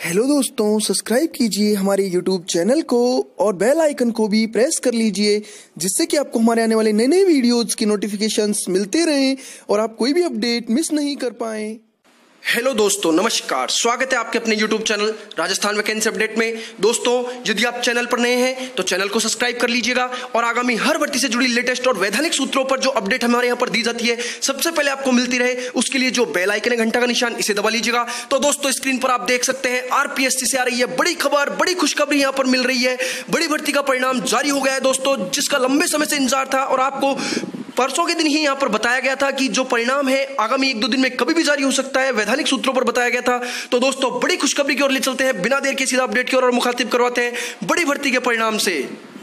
Hello दोस्तों, subscribe कीजिए हमारे YouTube चैनल को और बेल आइकन को भी प्रेस कर लीजिए, जिससे कि आपको हमारे आने वाले नए नए वीडियोज की नोटिफिकेशंस मिलते रहें और आप कोई भी अपडेट मिस नहीं कर पाएं। हेलो दोस्तों, नमस्कार। स्वागत है आपके अपने YouTube channel Rajasthan vacancy update में। दोस्तों, यदि आप चैनल पर नए हैं तो चैनल को सब्सक्राइब कर लीजिएगा और आगामी हर भर्ती से जुड़ी लेटेस्ट और वैधानिक सूत्रों पर जो अपडेट हमारे यहाँ पर दी जाती है सबसे पहले आपको मिलती रहे, उसके लिए जो बेल आइकन है, घंटा का निशान, इसे दबा लीजिएगा। तो दोस्तों, स्क्रीन पर आप देख सकते हैं आरपीएससी से आ रही है बड़ी खबर, बड़ी खुशखबरी यहाँ पर मिल रही है। बड़ी भर्ती का परिणाम जारी हो गया है दोस्तों, जिसका लंबे समय से इंतजार था और आपको परसों के दिन ही यहां पर बताया गया था कि जो परिणाम है आगामी 1-2 दिन में कभी भी जारी हो सकता है, वैधानिक सूत्रों पर बताया गया था। तो दोस्तों, बड़ी खुशखबरी की ओर ले चलते हैं, बिना देर के सीधा अपडेट की ओर और मुखातिब करवाते हैं बड़ी भर्ती के परिणाम से।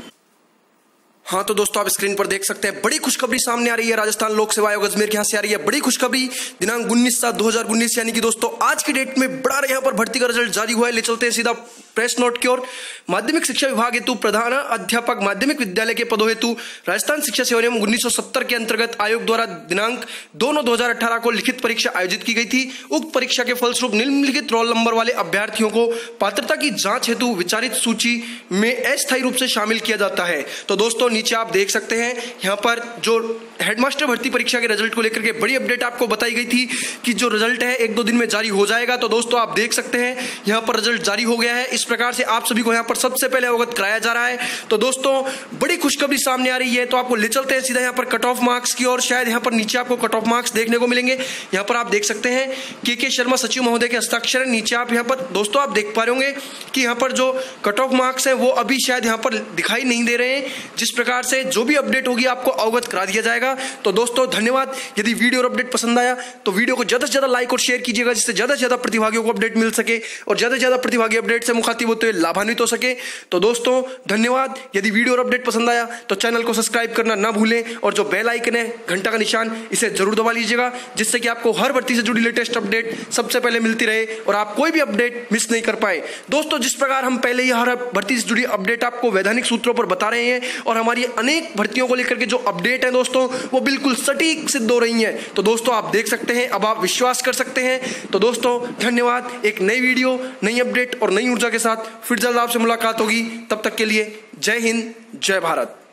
हाँ तो दोस्तों, आप स्क्रीन पर देख सकते हैं बड़ी खुशखबरी सामने आ रही है। राजस्थान लोक सेवा आयोग अजमेर के यहाँ से आ रही है बड़ी खुशखबरी। दिनांक 19/7/2019 यानी कि दोस्तों आज की डेट में बड़ा यहाँ पर भर्ती का रिजल्ट जारी हुआ है। ले चलते हैं सीधा प्रेस नोट की ओर। माध्यमिक शिक्षा विभाग हेतु प्रधान अध्यापक माध्यमिक विद्यालय के पदों हेतु राजस्थान शिक्षा सेवा नियम 1970 के अंतर्गत आयोग द्वारा दिनांक 2/9/2018 को लिखित परीक्षा आयोजित की गई थी। उक्त परीक्षा के फलस्वरूप निम्नलिखित रोल नंबर वाले अभ्यर्थियों को पात्रता की जांच हेतु विचारित सूची में अस्थायी रूप से शामिल किया जाता है। तो दोस्तों, नीचे आप देख सकते हैं यहाँ पर जो हेडमास्टर भर्ती परीक्षा के रिजल्ट को लेकर के बड़ी अपडेट आपको बताई गई थी कि जो रिजल्ट है 1-2 दिन में जारी हो जाएगा। तो दोस्तों, आप देख सकते हैं यहाँ पर रिजल्ट जारी हो गया है। इस प्रकार से आप सभी को यहाँ पर सबसे पहले अवगत कराया जा रहा है। तो दोस्तों, बड़ी खुशखबरी सामने आ रही है। तो आपको ले चलते हैं सीधा यहाँ पर कट ऑफ मार्क्स की और शायद यहाँ पर नीचे आपको कट ऑफ मार्क्स देखने को मिलेंगे। यहाँ पर आप देख सकते हैं के शर्मा सचिव महोदय के हस्ताक्षर है। नीचे आप यहाँ पर दोस्तों आप देख पा रहे होंगे कि यहाँ पर जो कट ऑफ मार्क्स है वो अभी शायद यहाँ पर दिखाई नहीं दे रहे हैं। जिस प्रकार से जो भी अपडेट होगी आपको अवगत करा दिया जाएगा। तो दोस्तों धन्यवाद। यदि वीडियो और अपडेट पसंद आया तो वीडियो को ज्यादा से ज्यादा लाइक और शेयर कीजिएगा, जिससे ज्यादा से ज्यादा प्रतिभागियों को अपडेट मिल सके और ज्यादा से ज्यादा प्रतिभागी अपडेट से मुखातिब होते हुए लाभान्वित हो सके। तो दोस्तों धन्यवाद। यदि वीडियो और अपडेट पसंद आया तो चैनल को सब्सक्राइब करना ना भूलें और जो बेल आइकन है, घंटा का निशान, इसे जरूर दबा लीजिएगा, जिससे कि आपको हर भर्ती से जुड़ी लेटेस्ट अपडेट सबसे पहले मिलती रहे और आप कोई भी अपडेट मिस नहीं कर पाए। दोस्तों, जिस प्रकार हम पहले ही हर भर्ती से जुड़ी अपडेट आपको वैधानिक सूत्रों पर बता रहे हैं और हमारी अनेक भर्तियों को लेकर के जो अपडेट है दोस्तों वो बिल्कुल सटीक सिद्ध हो रही है। तो दोस्तों आप देख सकते हैं, अब आप विश्वास कर सकते हैं। तो दोस्तों धन्यवाद। एक नई वीडियो, नई अपडेट और नई ऊर्जा के साथ फिर जल्द आपसे मुलाकात होगी। तब तक के लिए जय हिंद, जय भारत।